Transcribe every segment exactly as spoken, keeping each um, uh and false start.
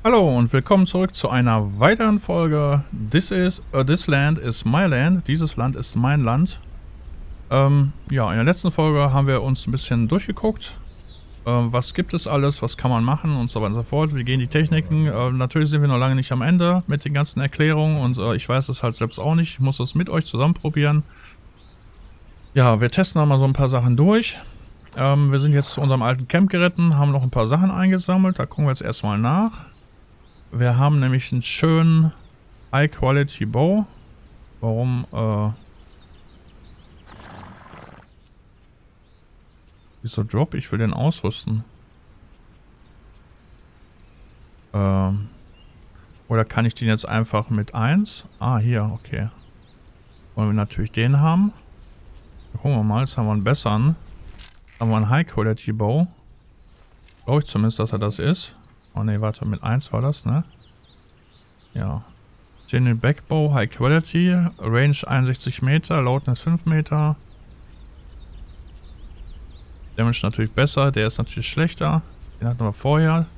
Hallo und willkommen zurück zu einer weiteren Folge This is, uh, This Land is my land. Dieses Land ist mein Land. Ähm, ja, in der letzten Folge haben wir uns ein bisschen durchgeguckt. Ähm, was gibt es alles, was kann man machen und so weiter und so fort. Wie gehen die Techniken? Äh, natürlich sind wir noch lange nicht am Ende mit den ganzen Erklärungen und äh, ich weiß es halt selbst auch nicht. Ich muss das mit euch zusammen probieren. Ja, wir testen noch mal so ein paar Sachen durch. Ähm, wir sind jetzt zu unserem alten Camp geritten, haben noch ein paar Sachen eingesammelt. Da gucken wir jetzt erstmal nach. Wir haben nämlich einen schönen High-Quality-Bow. Warum, äh... Wieso Drop? Ich will den ausrüsten. Ähm... Oder kann ich den jetzt einfach mit eins? Ah, hier, okay. Wollen wir natürlich den haben. Gucken wir mal, jetzt haben wir einen besseren. Haben wir einen High-Quality-Bow. Glaube ich zumindest, dass er das ist. Oh ne, warte, mit eins war das, ne? Ja. Den Backbow, High Quality, Range einundsechzig Meter, Loudness fünf Meter. Damage natürlich besser, der ist natürlich schlechter. Den hatten wir vorher.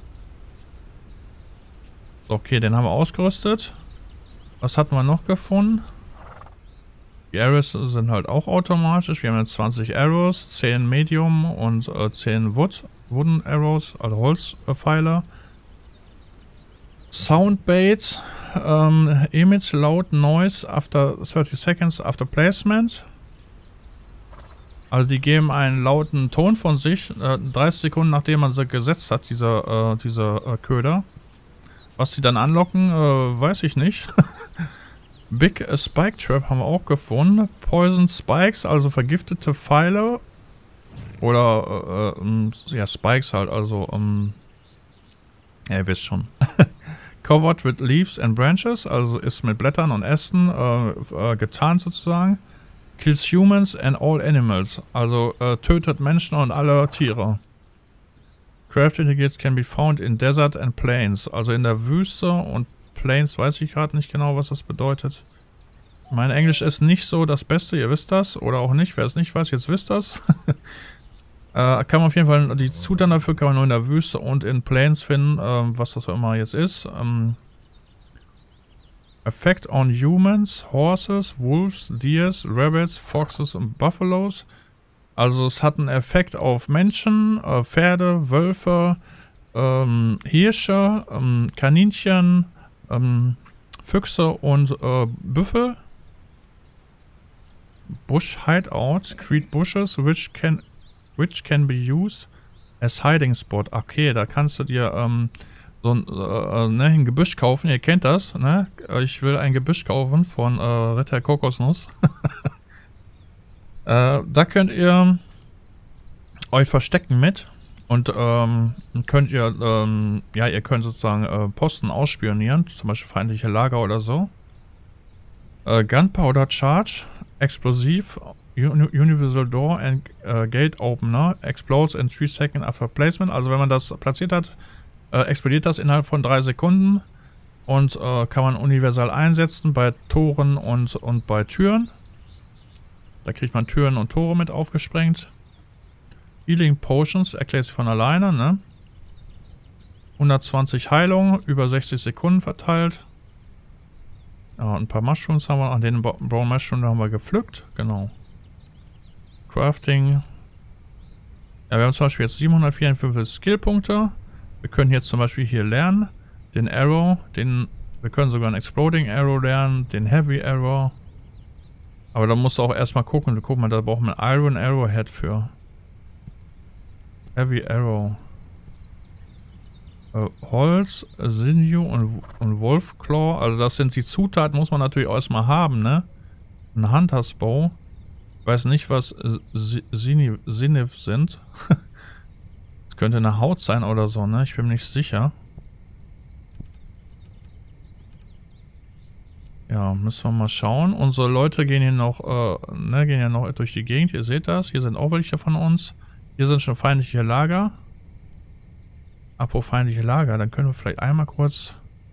So, okay, den haben wir ausgerüstet. Was hatten wir noch gefunden? Die Arrows sind halt auch automatisch. Wir haben jetzt zwanzig Arrows, zehn Medium und äh, zehn Wood, Wooden Arrows, also Holzpfeile. Sound Baits, um, emits loud noise after thirty seconds after placement. Also die geben einen lauten Ton von sich, äh, dreißig Sekunden nachdem man sie gesetzt hat, diese, äh, diese äh, Köder. Was sie dann anlocken, äh, weiß ich nicht. Big Spike Trap haben wir auch gefunden. Poison Spikes, also vergiftete Pfeile. Oder, äh, äh, ja, Spikes halt, also, ähm, ja, ihr wisst schon. Covered with leaves and branches, also ist mit Blättern und Ästen äh, äh, getarnt sozusagen. Kills humans and all animals, also äh, tötet Menschen und alle Tiere. Craft Indicates can be found in desert and plains, also in der Wüste und Plains weiß ich gerade nicht genau, was das bedeutet. Mein Englisch ist nicht so das Beste, ihr wisst das, oder auch nicht, wer es nicht weiß, jetzt wisst das. Äh, kann man auf jeden Fall, die Zutaten dafür kann man nur in der Wüste und in Plains finden, ähm, was das auch immer jetzt ist. Ähm, Effect on humans, horses, wolves, deers, rabbits, foxes und buffaloes. Also es hat einen Effekt auf Menschen, äh, Pferde, Wölfe, ähm, Hirsche, ähm, Kaninchen, ähm, Füchse und äh, Büffel. Bush Hideout, create bushes which can which can be used as hiding spot. Okay, da kannst du dir ähm, so ein, äh, ne, ein Gebüsch kaufen. Ihr kennt das, ne? Ich will ein Gebüsch kaufen von äh, Ritter Kokosnuss. äh, da könnt ihr euch verstecken mit und ähm, könnt ihr, ähm, ja, ihr könnt sozusagen äh, Posten ausspionieren, zum Beispiel feindliche Lager oder so. Äh, Gunpowder Charge, explosiv. Universal Door and uh, Gate Opener explodes in three seconds after placement. Also wenn man das platziert hat, äh, explodiert das innerhalb von drei Sekunden und äh, kann man universal einsetzen bei Toren und, und bei Türen. Da kriegt man Türen und Tore mit aufgesprengt. Healing Potions erklärt sich von alleine, ne? hundertzwanzig Heilung, über sechzig Sekunden verteilt. Ja, ein paar Mushrooms haben wir, an den Brown Mushroom haben wir gepflückt, genau. Crafting. Ja, wir haben zum Beispiel jetzt siebenhundertvierundfünfzig Skillpunkte. Wir können jetzt zum Beispiel hier lernen. Den Arrow, den. Wir können sogar einen Exploding Arrow lernen, den Heavy Arrow. Aber da musst du auch erstmal gucken. Guck mal, da braucht man Iron Arrowhead für. Heavy Arrow. Äh, Holz, Sinew und, und Wolf Claw. Also das sind die Zutaten, muss man natürlich erstmal haben, ne? Ein Hunters Bow. Ich weiß nicht, was Sinew sind. Es könnte eine Haut sein oder so, ne? Ich bin mir nicht sicher. Ja, müssen wir mal schauen. Unsere Leute gehen hier noch, äh, ne, gehen ja noch durch die Gegend. Ihr seht das. Hier sind auch welche von uns. Hier sind schon feindliche Lager. Apropos feindliche Lager, dann können wir vielleicht einmal kurz...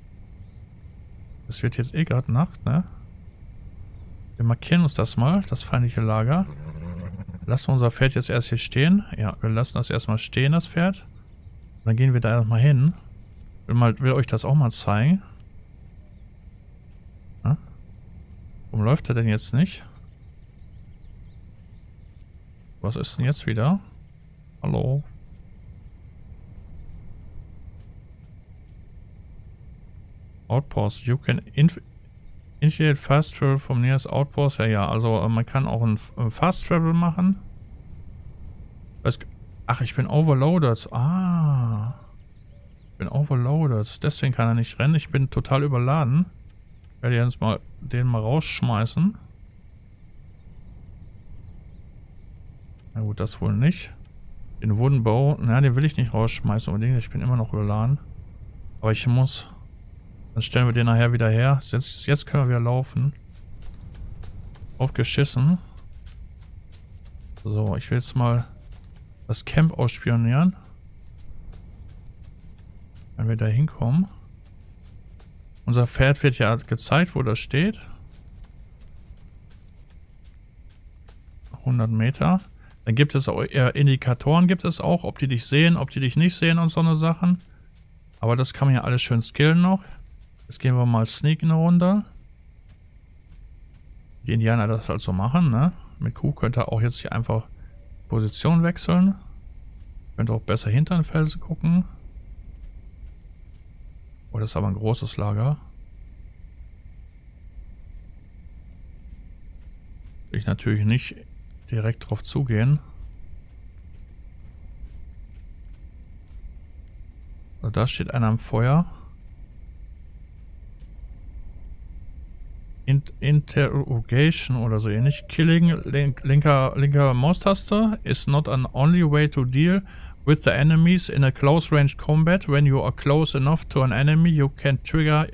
Es wird jetzt eh gerade Nacht, ne? Wir markieren uns das mal, das feindliche Lager. Lassen wir unser Pferd jetzt erst hier stehen. Ja, wir lassen das erstmal stehen, das Pferd. Dann gehen wir da erstmal hin. Will, mal, will euch das auch mal zeigen. Ja? Warum läuft er denn jetzt nicht? Was ist denn jetzt wieder? Hallo? Outpost. You can initiate fast travel from nearest outpost. Ja, ja, also äh, man kann auch ein äh, Fast Travel machen. Das, ach, ich bin overloaded. Ah. Ich bin overloaded. Deswegen kann er nicht rennen. Ich bin total überladen. Ich werde jetzt mal den mal rausschmeißen. Na gut, das wohl nicht. Den Wooden Bow, na, den will ich nicht rausschmeißen unbedingt. Ich bin immer noch überladen. Aber ich muss. Dann stellen wir den nachher wieder her. Jetzt, jetzt können wir wieder laufen. Aufgeschissen. So, ich will jetzt mal das Camp ausspionieren. Wenn wir da hinkommen. Unser Pferd wird ja gezeigt, wo das steht. hundert Meter. Dann gibt es auch Indikatoren, gibt es auch, ob die dich sehen, ob die dich nicht sehen und so eine Sachen. Aber das kann man ja alles schön skillen noch. Jetzt gehen wir mal sneaken eine Runde. Die Indianer das halt so machen, ne? Mit Q könnt ihr auch jetzt hier einfach Position wechseln. Könnt auch besser hinter den Felsen gucken. Oh, das ist aber ein großes Lager. Will ich natürlich nicht direkt drauf zugehen. Also da steht einer am Feuer. In Interrogation oder so ähnlich. Killing link, linker, linker Maustaste is not an only way to deal with the enemies in a close range combat. When you are close enough to an enemy, you can trigger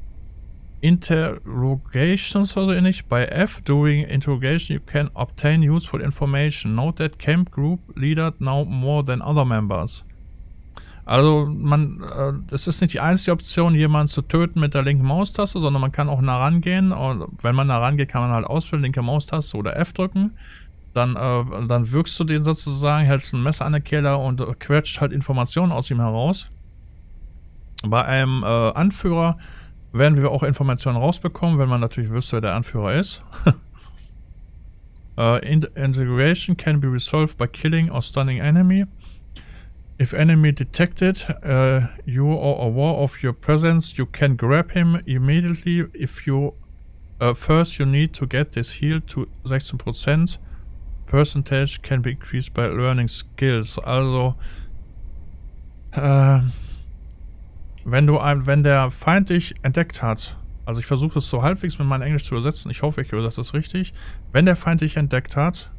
interrogations oder so ähnlich. By F, during interrogation, you can obtain useful information. Note that camp group leader now more than other members. Also man, äh, das ist nicht die einzige Option, jemanden zu töten mit der linken Maustaste, sondern man kann auch nah rangehen. Und wenn man nah rangeht, kann man halt auswählen, linke Maustaste oder F drücken. Dann, äh, dann wirkst du den sozusagen, hältst ein Messer an der Kehle und äh, quetscht halt Informationen aus ihm heraus. Bei einem äh, Anführer werden wir auch Informationen rausbekommen, wenn man natürlich wüsste, wer der Anführer ist. uh, Integration can be resolved by killing or stunning enemy. If enemy detected, uh, you are aware of your presence, you can grab him immediately. If you uh, first you need to get this healed to sechzehn Prozent. Percentage can be increased by learning skills. Also äh, wenn du ein, wenn der Feind dich entdeckt hat, also ich versuche es so halbwegs mit meinem Englisch zu übersetzen, ich hoffe, ich übersetze das richtig. Wenn der Feind dich entdeckt hat,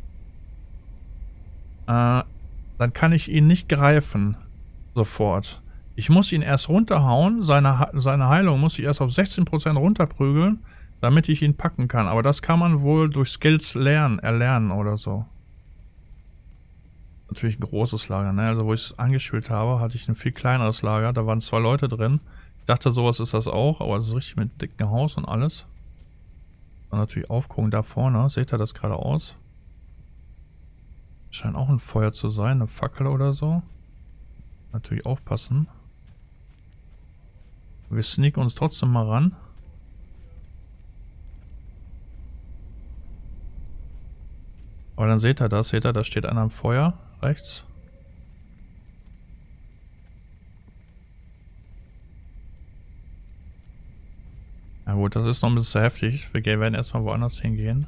äh, dann kann ich ihn nicht greifen sofort. Ich muss ihn erst runterhauen, seine, seine Heilung muss ich erst auf sechzehn Prozent runterprügeln, damit ich ihn packen kann. Aber das kann man wohl durch Skills lernen, erlernen oder so. Natürlich ein großes Lager, ne? Also wo ich es angespielt habe, hatte ich ein viel kleineres Lager. Da waren zwei Leute drin. Ich dachte, sowas ist das auch, aber das ist richtig mit dicken Haus und alles. Und natürlich aufgucken da vorne. Seht ihr das gerade aus? Scheint auch ein Feuer zu sein, eine Fackel oder so. Natürlich aufpassen. Wir sneaken uns trotzdem mal ran. Aber dann seht ihr das, seht ihr, da steht einer am Feuer, rechts. Na gut, das ist noch ein bisschen zu heftig. Wir werden erstmal woanders hingehen.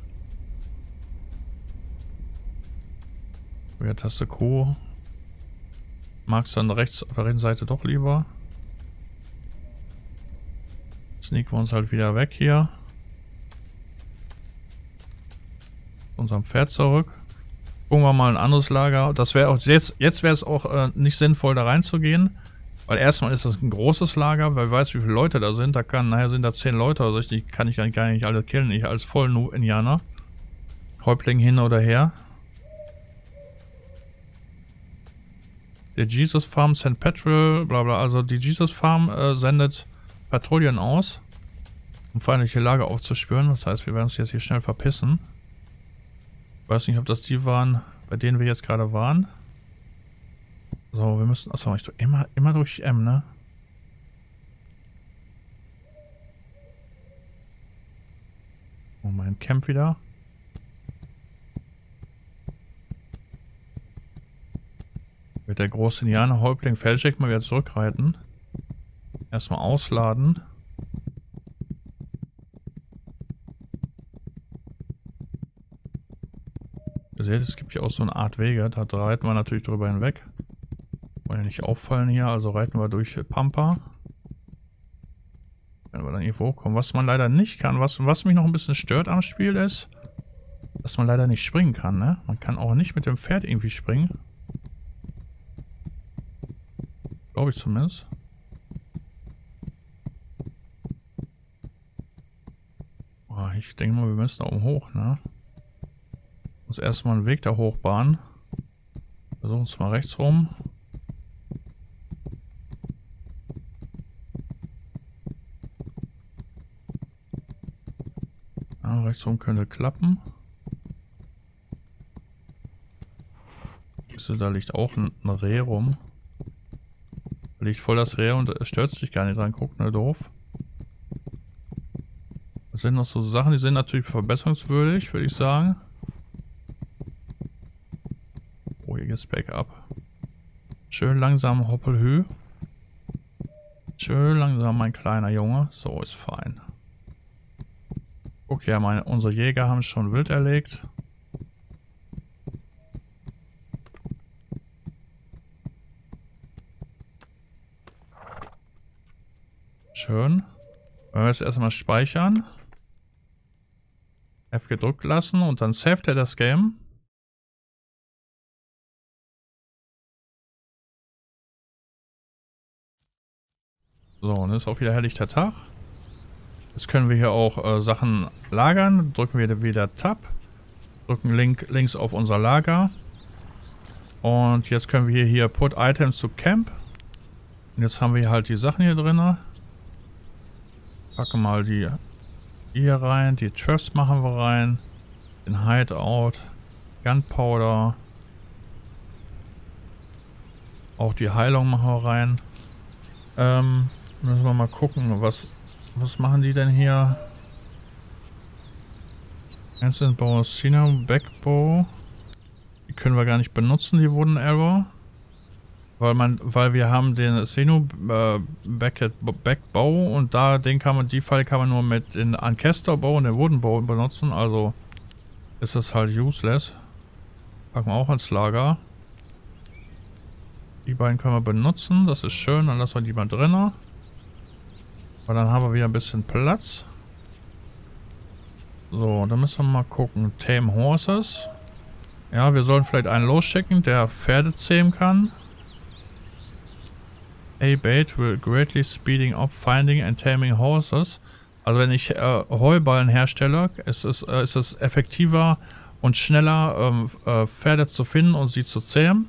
Wieder Taste Q. Magst dann rechts auf der rechten Seite doch lieber. Sneaken wir uns halt wieder weg hier. Unserem Pferd zurück. Gucken wir mal ein anderes Lager. Das wäre auch jetzt, jetzt wäre es auch äh, nicht sinnvoll, da reinzugehen. Weil erstmal ist das ein großes Lager, weil wer weiß, wie viele Leute da sind. Da kann, nachher sind da zehn Leute, also die kann ich dann gar nicht alle killen. Ich als Voll-Indianer. Häuptling hin oder her. Der Jesus Farm Sankt Patrol, bla bla. Also die Jesus Farm äh, sendet Patrouillen aus, um feindliche Lager aufzuspüren. Das heißt, wir werden uns jetzt hier schnell verpissen. Ich weiß nicht, ob das die waren, bei denen wir jetzt gerade waren. So, wir müssen. Achso, ich tue immer, immer durch M, ne? Camp wieder. Wird der große Indianer-Häuptling Feldcheck mal wieder zurückreiten. Erstmal ausladen. Ihr seht, es gibt hier auch so eine Art Wege. Da reiten wir natürlich drüber hinweg. Wollen ja nicht auffallen hier, also reiten wir durch Pampa. Wenn wir dann irgendwo hochkommen. Was man leider nicht kann, was, was mich noch ein bisschen stört am Spiel ist, dass man leider nicht springen kann, ne? Man kann auch nicht mit dem Pferd irgendwie springen. Glaube ich zumindest. Oh, ich denke mal, wir müssen da oben hoch, ne? Uns erstmal einen Weg da hochbahnen. Versuchen es mal rechts rum. Ja, rechts rum könnte klappen. Da liegt auch ein, ein Reh rum. Da liegt voll das Reh und es stört sich gar nicht dran. Guckt, ne, doof. Das sind noch so Sachen, die sind natürlich verbesserungswürdig, würde ich sagen. Oh, hier geht's bergab. Schön langsam Hoppelhü. Schön langsam, mein kleiner Junge. So ist fein. Guck, ja, meine, unsere Jäger haben schon wild erlegt. Schön. Wenn wir jetzt erstmal speichern. F gedrückt lassen und dann saved er das Game. So, und ist auch wieder helllichter Tag. Jetzt können wir hier auch äh, Sachen lagern. Drücken wir wieder Tab. Drücken Link links auf unser Lager. Und jetzt können wir hier Put Items to Camp. Und jetzt haben wir halt die Sachen hier drin. Packen mal die hier rein. Die Traps machen wir rein. Den Hideout. Gunpowder. Auch die Heilung machen wir rein. Ähm, müssen wir mal gucken, was, was machen die denn hier? Instant Bow, Sino, Backbow. Die können wir gar nicht benutzen, die Wooden Arrow. Weil man, weil wir haben den Sino äh, Backbow und da den kann man, die Fall kann man nur mit den Ancaster Bow und den Wooden Bow benutzen, also ist das halt useless. Packen wir auch ins Lager. Die beiden können wir benutzen, das ist schön, dann lassen wir die mal drin. Weil dann haben wir wieder ein bisschen Platz. So, dann müssen wir mal gucken. Tame Horses. Ja, wir sollen vielleicht einen losschicken, der Pferde zähmen kann. A bait will greatly speeding up finding and taming horses. Also wenn ich äh, Heuballen herstelle, ist es, äh, ist es effektiver und schneller ähm, äh, Pferde zu finden und sie zu zähmen.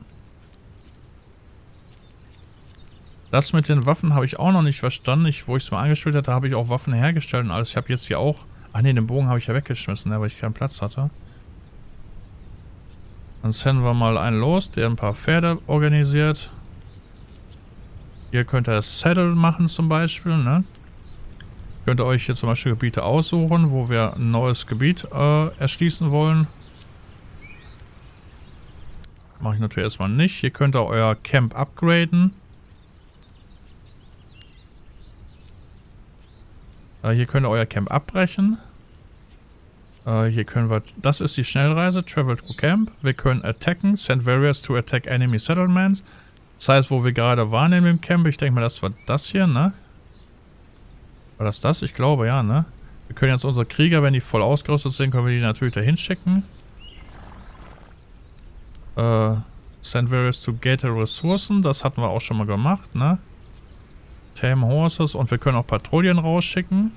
Das mit den Waffen habe ich auch noch nicht verstanden. Ich, wo ich es mal angestellt hatte, habe ich auch Waffen hergestellt und alles. Ich habe jetzt hier auch... Ach ne, den Bogen habe ich ja weggeschmissen, ne, weil ich keinen Platz hatte. Dann senden wir mal einen los, der ein paar Pferde organisiert. Ihr könnt das Saddle machen zum Beispiel, ne? Könnt ihr euch hier zum Beispiel Gebiete aussuchen, wo wir ein neues Gebiet äh, erschließen wollen. Mache ich natürlich erstmal nicht. Hier könnt ihr euer Camp upgraden. Äh, hier könnt ihr euer Camp abbrechen. Äh, hier können wir... Das ist die Schnellreise. Travel to Camp. Wir können attacken. Send warriors to attack enemy settlement. Das heißt, wo wir gerade waren in dem Camp, ich denke mal, das war das hier, ne? War das das? Ich glaube, ja, ne? Wir können jetzt unsere Krieger, wenn die voll ausgerüstet sind, können wir die natürlich dahin schicken. Äh, send warriors to gather Ressourcen, das hatten wir auch schon mal gemacht, ne? Tame Horses und wir können auch Patrouillen rausschicken.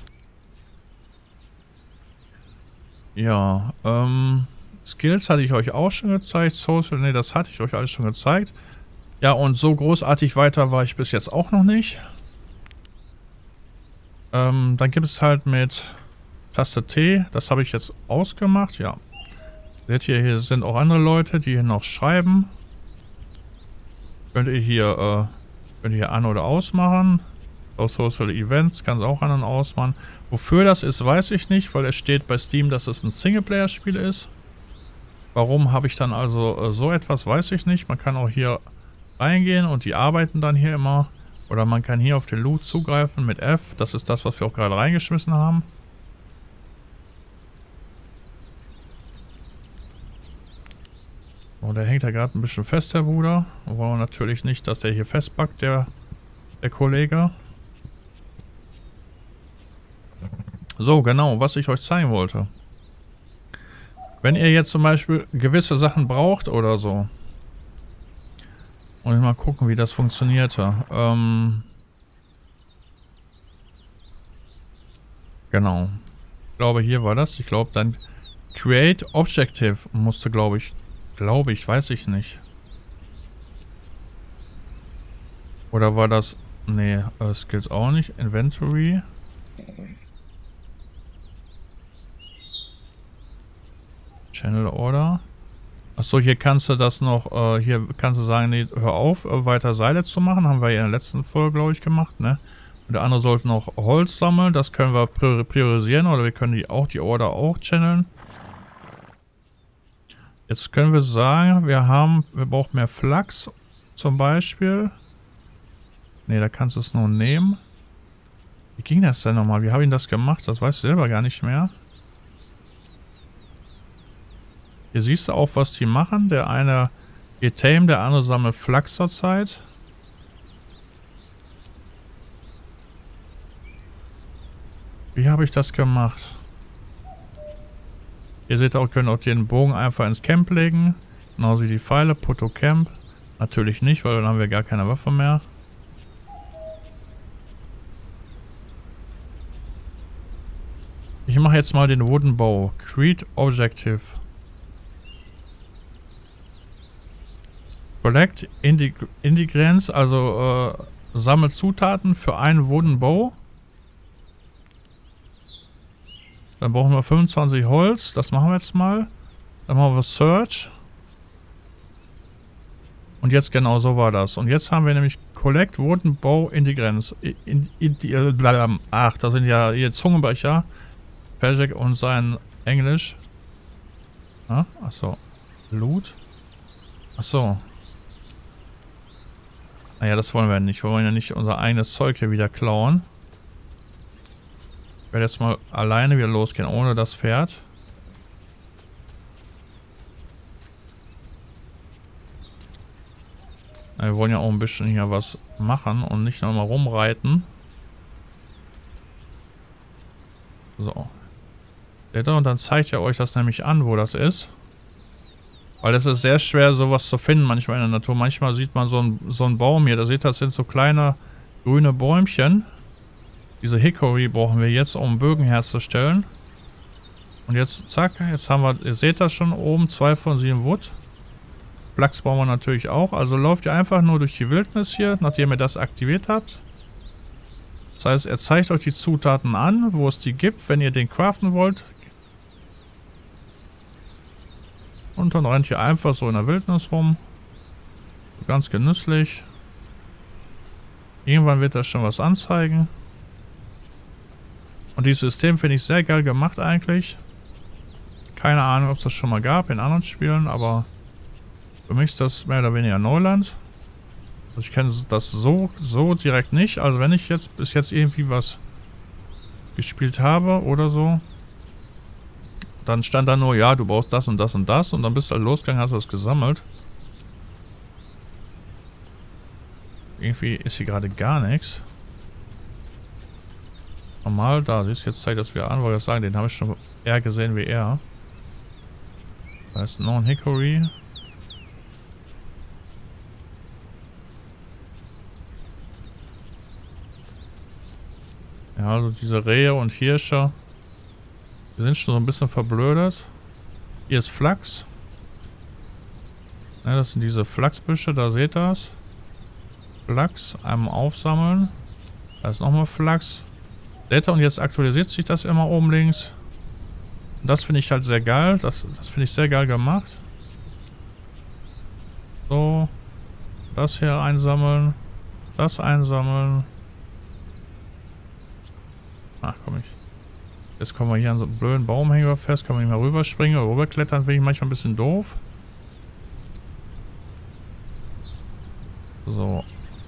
Ja, ähm, Skills hatte ich euch auch schon gezeigt. Social, ne, das hatte ich euch alles schon gezeigt. Ja, und so großartig weiter war ich bis jetzt auch noch nicht. Ähm, dann gibt es halt mit Taste T, das habe ich jetzt ausgemacht, ja. Seht ihr, hier sind auch andere Leute, die hier noch schreiben. Könnt ihr hier, äh, könnt ihr hier an- oder ausmachen. Auf Social Events kann es auch an und ausmachen. Wofür das ist, weiß ich nicht, weil es steht bei Steam, dass es ein Singleplayer-Spiel ist. Warum habe ich dann also äh, so etwas, weiß ich nicht. Man kann auch hier reingehen und die arbeiten dann hier immer. Oder man kann hier auf den Loot zugreifen mit F. Das ist das, was wir auch gerade reingeschmissen haben. Und der hängt da gerade ein bisschen fest, der Bruder. Wir wollen natürlich nicht, dass der hier festpackt, der, der Kollege. So, genau, was ich euch zeigen wollte. Wenn ihr jetzt zum Beispiel gewisse Sachen braucht oder so. Und mal gucken, wie das funktionierte. Ähm genau. Ich glaube, hier war das. Ich glaube, dann Create Objective musste, glaube ich. Glaube ich, weiß ich nicht. Oder war das... Nee, äh, Skills auch nicht. Inventory. Channel Order. Achso, hier kannst du das noch, äh, hier kannst du sagen, nee, hör auf, äh, weiter Seile zu machen. Haben wir ja in der letzten Folge, glaube ich, gemacht, ne? Und der andere sollte noch Holz sammeln. Das können wir priorisieren oder wir können die auch, die Order auch channeln. Jetzt können wir sagen, wir haben, wir brauchen mehr Flachs zum Beispiel. Ne, da kannst du es nur nehmen. Wie ging das denn nochmal? Wie habe ich das gemacht? Das weiß ich selber gar nicht mehr. Hier siehst du auch, was die machen. Der eine geht tame, der andere sammelt Flachs zur Zeit. Wie habe ich das gemacht? Ihr seht auch, können auch den Bogen einfach ins Camp legen. Genauso wie die Pfeile. Putto Camp. Natürlich nicht, weil dann haben wir gar keine Waffe mehr. Ich mache jetzt mal den Wooden Bow. Create Objective. Collect Ingredients, also äh, sammelt Zutaten für einen Wooden Bow. Dann brauchen wir fünfundzwanzig Holz, das machen wir jetzt mal. Dann machen wir Search. Und jetzt genau so war das. Und jetzt haben wir nämlich Collect Wooden Bow Ingredients. In, in, in, ach, da sind ja hier Zungenbrecher. Patrick und sein Englisch. Ja, achso. Loot. Achso. Naja, das wollen wir nicht. Wir wollen ja nicht unser eigenes Zeug hier wieder klauen. Ich werde jetzt mal alleine wieder losgehen, ohne das Pferd. Na, wir wollen ja auch ein bisschen hier was machen und nicht nur mal rumreiten. So. Und dann zeigt er euch das nämlich an, wo das ist. Weil es ist sehr schwer, sowas zu finden manchmal in der Natur. Manchmal sieht man so einen so einen Baum hier. Da seht ihr, das sind so kleine grüne Bäumchen. Diese Hickory brauchen wir jetzt, um Bögen herzustellen. Und jetzt, zack, jetzt haben wir, ihr seht das schon oben, zwei von sieben Wood. Flachs brauchen wir natürlich auch. Also lauft ihr einfach nur durch die Wildnis hier, nachdem ihr das aktiviert habt. Das heißt, er zeigt euch die Zutaten an, wo es die gibt, wenn ihr den craften wollt. Und dann rennt ihr einfach so in der Wildnis rum. Ganz genüsslich. Irgendwann wird das schon was anzeigen. Und dieses System finde ich sehr geil gemacht eigentlich. Keine Ahnung, ob es das schon mal gab in anderen Spielen, aber für mich ist das mehr oder weniger Neuland. Also ich kenne das so, so direkt nicht. Also wenn ich jetzt bis jetzt irgendwie was gespielt habe oder so, dann stand da nur, ja, du brauchst das und das und das. Und dann bist du halt losgegangen, hast das gesammelt. Irgendwie ist hier gerade gar nichts. Normal, da siehst du, jetzt zeigt das wieder an, wollte ich sagen, den habe ich schon eher gesehen wie er. Da ist noch ein Hickory. Ja, also diese Rehe und Hirsche. Wir sind schon so ein bisschen verblödet. Hier ist Flachs. Ja, das sind diese Flachsbüsche, da seht ihr das. Flachs, einmal aufsammeln. Da ist nochmal Flachs. Seht ihr, und jetzt aktualisiert sich das immer oben links. Und das finde ich halt sehr geil. Das, das finde ich sehr geil gemacht. So. Das hier einsammeln. Das einsammeln. Ach komm ich. Jetzt kommen wir hier an so einem blöden Baumhänger fest. Kann man nicht mehr rüberspringen oder rüberklettern. Finde ich manchmal ein bisschen doof. So.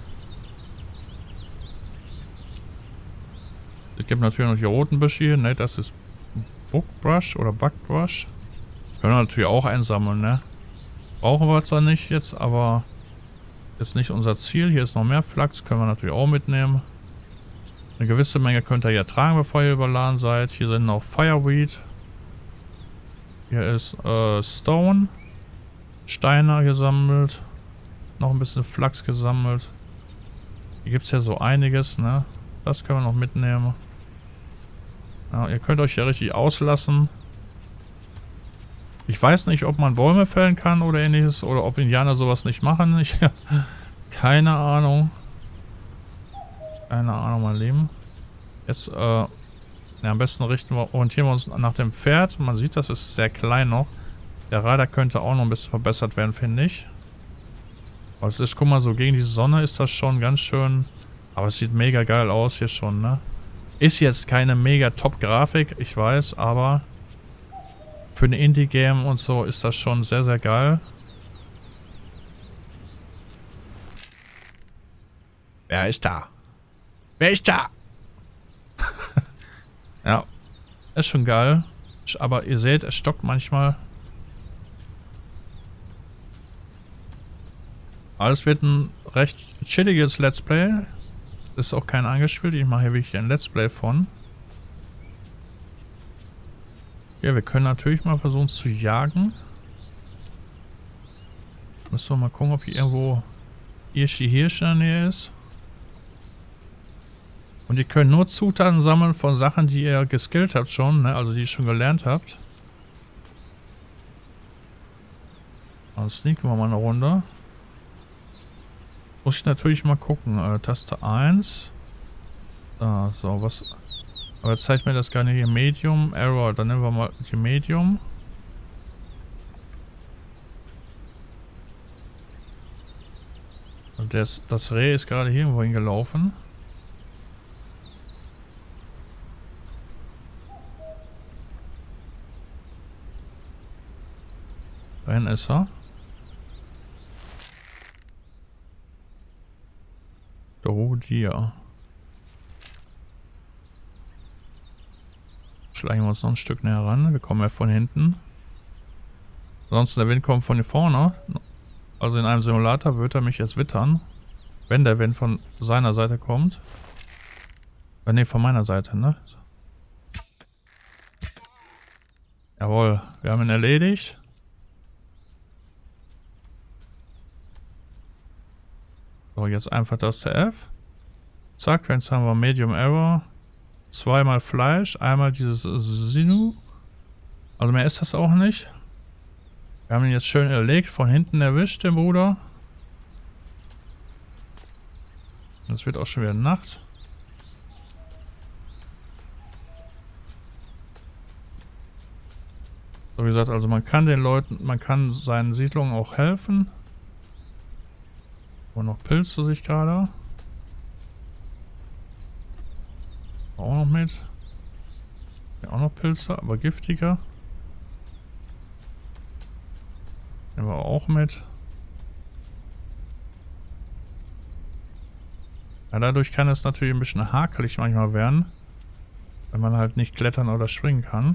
Es gibt natürlich noch die roten Büsche hier. Ne, das ist Bookbrush oder Buckbrush. Können wir natürlich auch einsammeln, ne? Brauchen wir zwar nicht jetzt, aber ist nicht unser Ziel. Hier ist noch mehr Flachs. Können wir natürlich auch mitnehmen. Eine gewisse Menge könnt ihr ja tragen, bevor ihr überladen seid. Hier sind noch Fireweed. Hier ist äh, Stone. Steine gesammelt. Noch ein bisschen Flachs gesammelt. Hier gibt es ja so einiges, ne? Das können wir noch mitnehmen. Ja, ihr könnt euch ja richtig auslassen. Ich weiß nicht, ob man Bäume fällen kann oder ähnliches. Oder ob Indianer sowas nicht machen. Ich habe keine Ahnung. Keine Ahnung, mein Lieben. Jetzt, äh, ja, am besten richten wir, orientieren wir uns nach dem Pferd. Man sieht, das ist sehr klein noch. Der Radar könnte auch noch ein bisschen verbessert werden, finde ich. Aber es ist, guck mal, so gegen die Sonne ist das schon ganz schön. Aber es sieht mega geil aus hier schon, ne? Ist jetzt keine mega Top-Grafik, ich weiß, aber für ein Indie-Game und so ist das schon sehr, sehr geil. Wer ist da? Wer ist da? Ja, ist schon geil. Aber ihr seht, es stockt manchmal. Alles wird ein recht chilliges Let's Play. Ist auch kein angespielt. Ich mache hier wirklich ein Let's Play von. Ja, wir können natürlich mal versuchen zu jagen. Müssen wir mal gucken, ob hier irgendwo Hirschi Hirsch in der Nähe ist. Und ihr könnt nur Zutaten sammeln von Sachen, die ihr geskillt habt schon, ne? Also die ihr schon gelernt habt. Dann sneaken wir mal eine Runde. Muss ich natürlich mal gucken. Äh, Taste eins. Da, so, was. Aber jetzt zeigt mir das gar nicht hier. Medium, Error. Dann nehmen wir mal die Medium. Und das, das Reh ist gerade hier irgendwo hingelaufen. Dahin ist er. Drodia. Schlagen wir uns noch ein Stück näher ran. Wir kommen ja von hinten. Ansonsten der Wind kommt von hier vorne. Also in einem Simulator wird er mich jetzt wittern. Wenn der Wind von seiner Seite kommt. Äh, ne, von meiner Seite, ne? Jawohl, wir haben ihn erledigt. So, jetzt einfach das C F. Zack, jetzt haben wir Medium Error. Zweimal Fleisch, einmal dieses Sinu. Also mehr ist das auch nicht. Wir haben ihn jetzt schön erlegt, von hinten erwischt, den Bruder. Es wird auch schon wieder Nacht. So wie gesagt, also man kann den Leuten, man kann seinen Siedlungen auch helfen. Und noch Pilze sich gerade. Auch noch mit. Ja, auch noch Pilze, aber giftiger. Nehmen wir auch mit. Ja, dadurch kann es natürlich ein bisschen hakelig manchmal werden. Wenn man halt nicht klettern oder springen kann.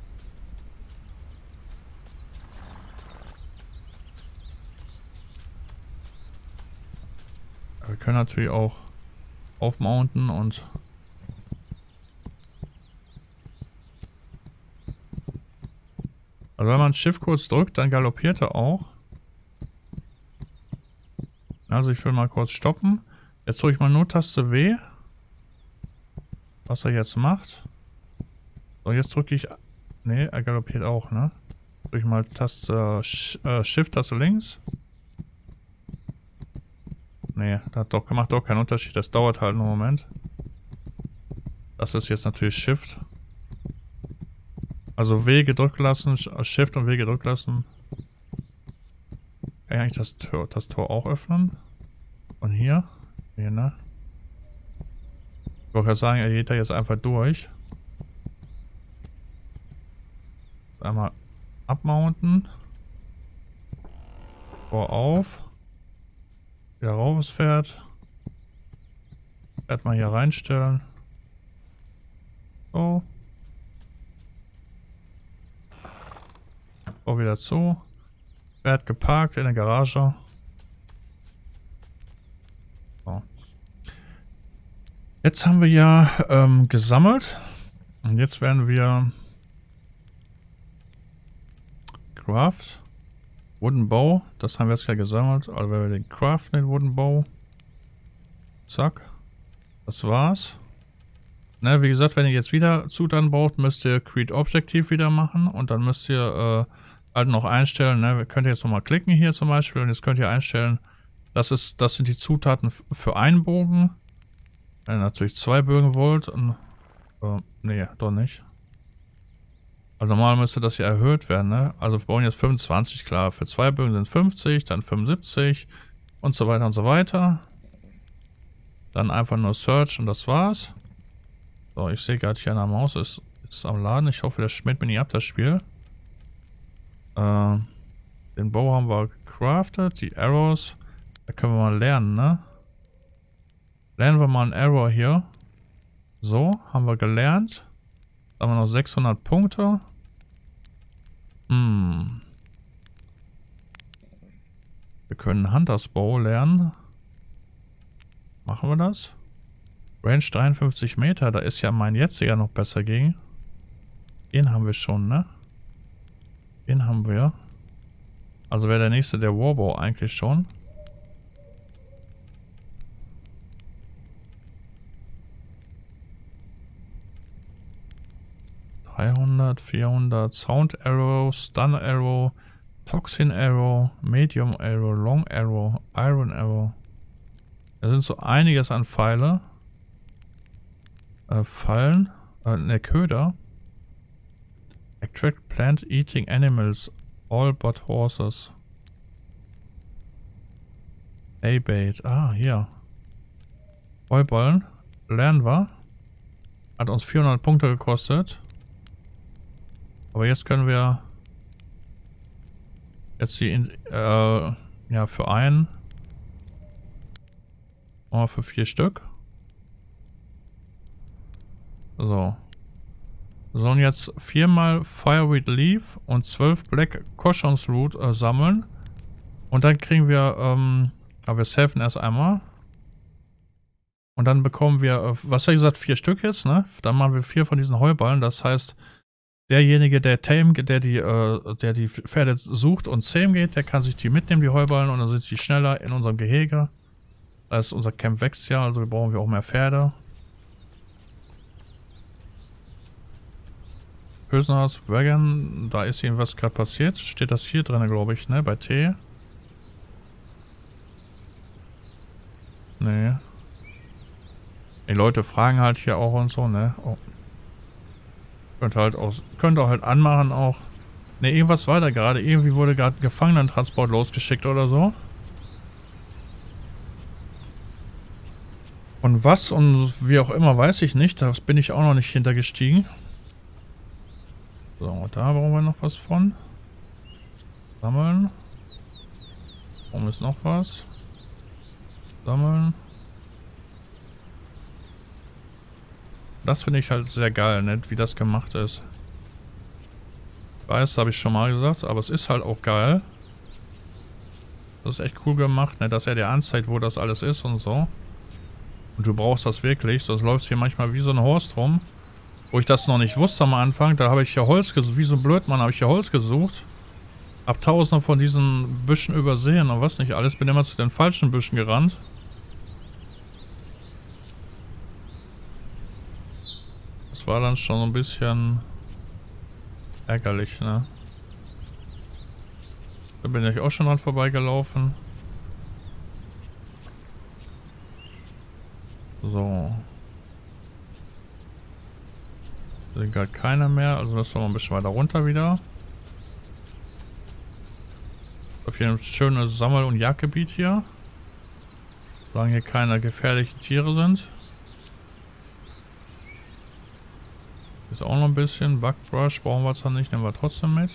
Wir können natürlich auch aufmounten und also wenn man Shift kurz drückt, dann galoppiert er auch. Also ich will mal kurz stoppen. Jetzt drücke ich mal nur Taste W. Was er jetzt macht. So, jetzt drücke ich... Ne, er galoppiert auch, ne? Drücke ich mal Taste äh, Shift, Taste links. Ne, das hat doch, macht doch keinen Unterschied. Das dauert halt einen Moment. Das ist jetzt natürlich Shift. Also W gedrückt lassen, Shift und W gedrückt lassen. Kann ich eigentlich das Tor, das Tor auch öffnen? Und hier? Hier, ne? Ich wollte gerade sagen, er geht da jetzt einfach durch. Einmal abmounten. Vorauf. Wieder raus fährt. Fährt mal hier reinstellen. So. So wieder zu. Fährt geparkt in der Garage. So. Jetzt haben wir ja ähm, gesammelt. Und jetzt werden wir Craft. Wooden Bow. Das haben wir jetzt ja gesammelt. Also wenn wir den Craft, den Wooden Bow. Zack. Das war's. Ne, wie gesagt, wenn ihr jetzt wieder Zutaten braucht, müsst ihr Create Objective wieder machen. Und dann müsst ihr äh, halt noch einstellen. Ne, könnt ihr jetzt nochmal klicken hier zum Beispiel. Und jetzt könnt ihr einstellen, das ist, das sind die Zutaten für einen Bogen. Wenn ihr natürlich zwei Bögen wollt. Und, äh, nee, doch nicht. Also normal müsste das ja erhöht werden, ne? Also wir brauchen jetzt fünfundzwanzig, klar. Für zwei Bögen sind fünfzig, dann fünfundsiebzig und so weiter und so weiter. Dann einfach nur Search und das war's. So, ich sehe gerade hier an der Maus, ist, ist am Laden. Ich hoffe, der schmiert mir nicht ab, das Spiel. Äh, den Bow haben wir gecraftet, die Arrows. Da können wir mal lernen, ne? Lernen wir mal einen Arrow hier. So, haben wir gelernt. Da haben wir noch sechshundert Punkte. Hm. Wir können Hunters Bow lernen. Machen wir das? Range dreiundfünfzig Meter, da ist ja mein jetziger noch besser gegen. Den haben wir schon, ne? Den haben wir. Also wäre der nächste der Warbow eigentlich schon. dreihundert, vierhundert, Sound Arrow, Stun Arrow, Toxin Arrow, Medium Arrow, Long Arrow, Iron Arrow. Da sind so einiges an Pfeile. Äh, Fallen. Äh, ne, Köder. Attract plant eating animals. All but horses. A-Bait. Ah, hier. Heuballen. Lernen wir. Hat uns vierhundert Punkte gekostet. Aber jetzt können wir jetzt die in, äh, ja für einen oder für vier Stück. So. Wir sollen jetzt viermal Fireweed Leaf und zwölf Black Cautions Root äh, sammeln. Und dann kriegen wir, ähm, aber wir safen erst einmal. Und dann bekommen wir, äh, was habe ich gesagt, vier Stück jetzt, ne? Dann machen wir vier von diesen Heuballen. Das heißt, derjenige, der tame, der die, äh, der die Pferde sucht und tame geht, der kann sich die mitnehmen, die Heuballen, und dann sind sie schneller in unserem Gehege. Das heißt, unser Camp wächst ja, also brauchen wir auch mehr Pferde. Prisoners Wagon, da ist irgendwas gerade passiert. Steht das hier drin, glaube ich, ne? Bei T. Nee. Die Leute fragen halt hier auch und so, ne? Oh. Könnte halt auch, könnte halt anmachen auch. Ne, irgendwas war da gerade. Irgendwie wurde gerade ein Gefangenentransport losgeschickt oder so. Und was und wie auch immer, weiß ich nicht. Da bin ich auch noch nicht hintergestiegen. So, da brauchen wir noch was von. Sammeln. Warum ist noch was? Sammeln. Das finde ich halt sehr geil, ne? Wie das gemacht ist. Ich weiß, habe ich schon mal gesagt, aber es ist halt auch geil. Das ist echt cool gemacht, ne? Dass er dir anzeigt, wo das alles ist und so. Und du brauchst das wirklich, sonst läufst hier manchmal wie so ein Horst rum. Wo ich das noch nicht wusste am Anfang, da habe ich hier Holz gesucht, wie so ein Blödmann habe ich hier Holz gesucht. Hab tausende von diesen Büschen übersehen und was nicht alles, bin immer zu den falschen Büschen gerannt. Das war dann schon ein bisschen ärgerlich, ne? Da bin ich auch schon dran vorbeigelaufen. So. Da sind gerade keiner mehr, also müssen wir mal ein bisschen weiter runter wieder. Auf hier ein schönes Sammel- und Jagdgebiet hier. Solange hier keine gefährlichen Tiere sind. Ist auch noch ein bisschen. Bugbrush brauchen wir zwar nicht, nehmen wir trotzdem mit.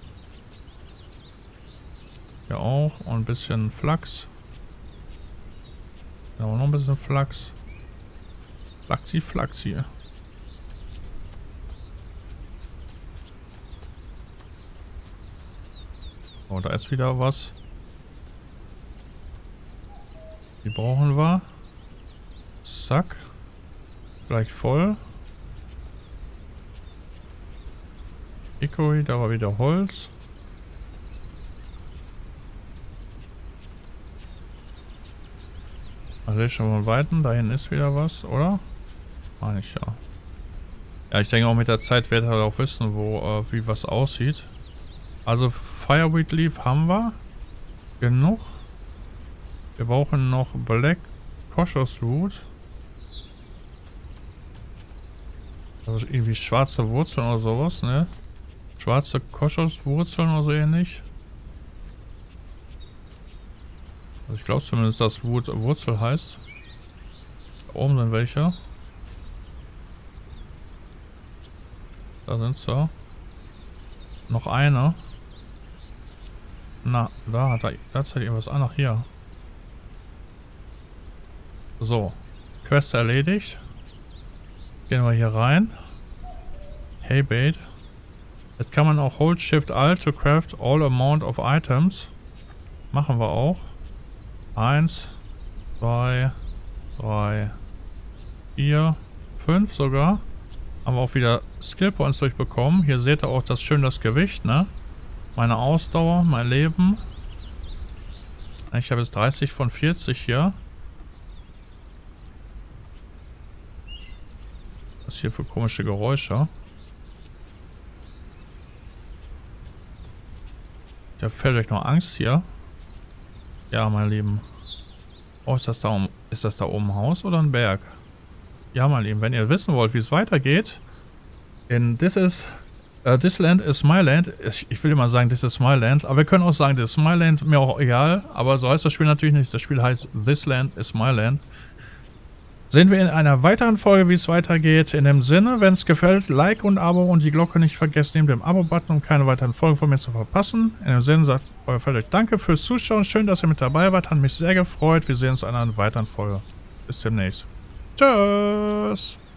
Hier auch. Und ein bisschen Flachs. Da haben wir noch ein bisschen Flachs. Flachsi, Flachsi. Oh, da ist wieder was. Die brauchen wir. Zack. Gleich voll. Hickory, da war wieder Holz. Also ich schon mal weiten, da hinten ist wieder was, oder? Meine ich ja. Ja, ich denke auch mit der Zeit wird er auch wissen, wo äh, wie was aussieht. Also Fireweed Leaf haben wir. Genug. Wir brauchen noch Black Koschos Root. Also irgendwie schwarze Wurzeln oder sowas, ne? Schwarze Koschos-Wurzeln oder so ähnlich. Also ich glaube zumindest, dass Wur Wurzel heißt. Da oben sind welche. Da sind sie. Noch eine. Na, da hat er tatsächlich irgendwas an. Ach, hier. So. Quest erledigt. Gehen wir hier rein. Hey Bait. Jetzt kann man auch Hold Shift Alt to craft all amount of items. Machen wir auch. Eins, zwei, drei, vier, fünf sogar. Haben wir auch wieder Skill Points durchbekommen. Hier seht ihr auch das schön das Gewicht, ne? Meine Ausdauer, mein Leben. Ich habe jetzt dreißig von vierzig hier. Was ist hier für komische Geräusche? Da fällt euch noch Angst hier. Ja, mein Lieben. Oh, ist das da um, ist das da oben ein Haus oder ein Berg? Ja, mein Lieben, wenn ihr wissen wollt, wie es weitergeht, in This is uh, This Land is my land. Ich, ich will immer sagen, This is my land, aber wir können auch sagen, This is my land, mir auch egal. Aber so heißt das Spiel natürlich nicht. Das Spiel heißt This Land is my land. Sehen wir in einer weiteren Folge, wie es weitergeht. In dem Sinne, wenn es gefällt, Like und Abo und die Glocke nicht vergessen, neben dem Abo-Button, um keine weiteren Folgen von mir zu verpassen. In dem Sinne sagt euer Feld euch danke fürs Zuschauen. Schön, dass ihr mit dabei wart. Hat mich sehr gefreut. Wir sehen uns in einer weiteren Folge. Bis demnächst. Tschüss.